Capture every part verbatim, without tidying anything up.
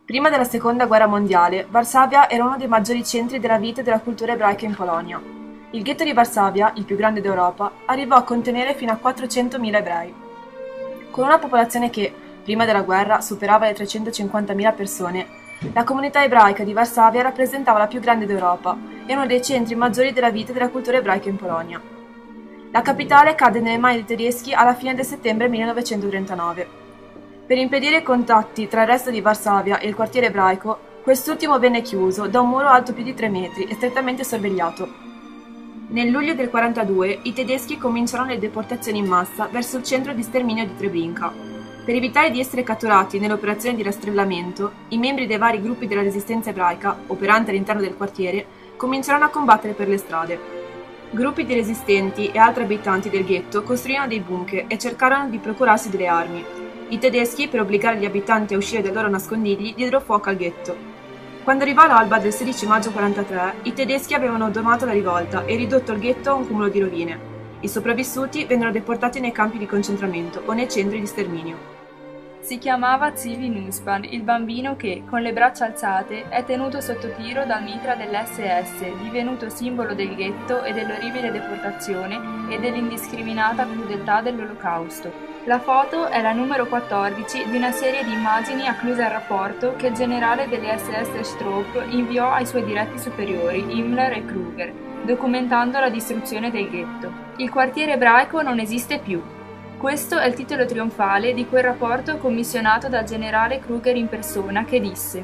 Prima della seconda guerra mondiale, Varsavia era uno dei maggiori centri della vita e della cultura ebraica in Polonia. Il ghetto di Varsavia, il più grande d'Europa, arrivò a contenere fino a quattrocentomila ebrei. Con una popolazione che, prima della guerra, superava le trecentocinquantamila persone, la comunità ebraica di Varsavia rappresentava la più grande d'Europa e uno dei centri maggiori della vita e della cultura ebraica in Polonia. La capitale cadde nelle mani dei tedeschi alla fine del settembre millenovecentotrentanove. Per impedire i contatti tra il resto di Varsavia e il quartiere ebraico, quest'ultimo venne chiuso da un muro alto più di tre metri e strettamente sorvegliato. Nel luglio del quarantadue i tedeschi cominciarono le deportazioni in massa verso il centro di sterminio di Treblinka. Per evitare di essere catturati nell'operazione di rastrellamento, i membri dei vari gruppi della resistenza ebraica, operanti all'interno del quartiere, cominciarono a combattere per le strade. Gruppi di resistenti e altri abitanti del ghetto costruirono dei bunker e cercarono di procurarsi delle armi. I tedeschi, per obbligare gli abitanti a uscire dai loro nascondigli, diedero fuoco al ghetto. Quando arrivò l'alba del sedici maggio quarantatré, i tedeschi avevano domato la rivolta e ridotto il ghetto a un cumulo di rovine. I sopravvissuti vennero deportati nei campi di concentramento o nei centri di sterminio. Si chiamava Zivi Nussbaum, il bambino che, con le braccia alzate, è tenuto sotto tiro dal mitra dell'esse esse, divenuto simbolo del ghetto e dell'orribile deportazione e dell'indiscriminata crudeltà dell'Olocausto. La foto è la numero quattordici di una serie di immagini accluse al rapporto che il generale delle esse esse Stroop inviò ai suoi diretti superiori, Himmler e Kruger, documentando la distruzione del ghetto. Il quartiere ebraico non esiste più. Questo è il titolo trionfale di quel rapporto commissionato dal generale Kruger in persona, che disse: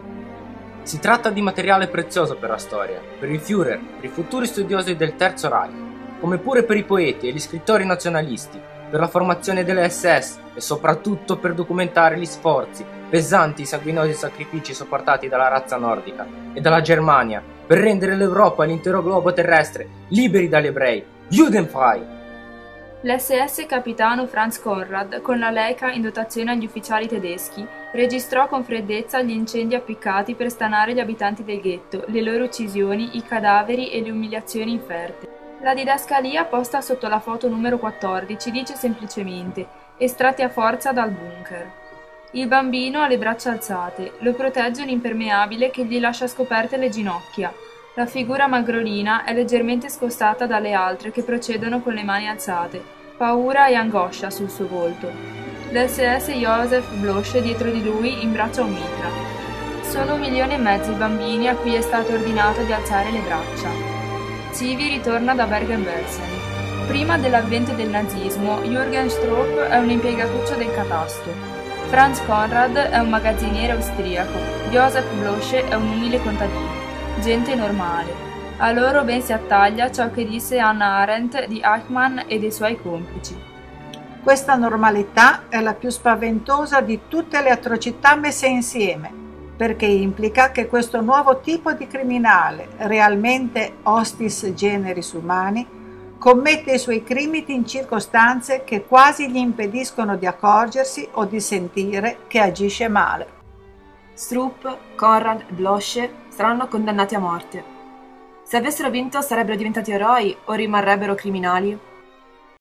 Si tratta di materiale prezioso per la storia, per il Führer, per i futuri studiosi del Terzo Reich, come pure per i poeti e gli scrittori nazionalisti, per la formazione delle esse esse e soprattutto per documentare gli sforzi, pesanti e sanguinosi sacrifici sopportati dalla razza nordica e dalla Germania per rendere l'Europa e l'intero globo terrestre liberi dagli ebrei. Judenfrei! L'esse esse capitano Franz Conrad, con la Leica in dotazione agli ufficiali tedeschi, registrò con freddezza gli incendi appiccati per stanare gli abitanti del ghetto, le loro uccisioni, i cadaveri e le umiliazioni inferte. La didascalia posta sotto la foto numero quattordici dice semplicemente: estratti a forza dal bunker. Il bambino ha le braccia alzate, lo protegge un impermeabile che gli lascia scoperte le ginocchia. La figura magrolina è leggermente scostata dalle altre che procedono con le mani alzate, paura e angoscia sul suo volto. L'esse esse Josef Bloch dietro di lui imbraccia un mitra. Sono un milione e mezzo i bambini a cui è stato ordinato di alzare le braccia. Zivi ritorna da Bergen-Belsen. Prima dell'avvento del nazismo, Jürgen Stroop è un impiegatuccio del catasto. Franz Conrad è un magazziniere austriaco. Josef Bloch è un umile contadino. Gente normale. A loro ben si attaglia ciò che disse Hannah Arendt di Eichmann e dei suoi complici. Questa normalità è la più spaventosa di tutte le atrocità messe insieme, perché implica che questo nuovo tipo di criminale, realmente hostis generis umani, commette i suoi crimini in circostanze che quasi gli impediscono di accorgersi o di sentire che agisce male. Stroop, Conrad e Bloch saranno condannati a morte. Se avessero vinto sarebbero diventati eroi o rimarrebbero criminali?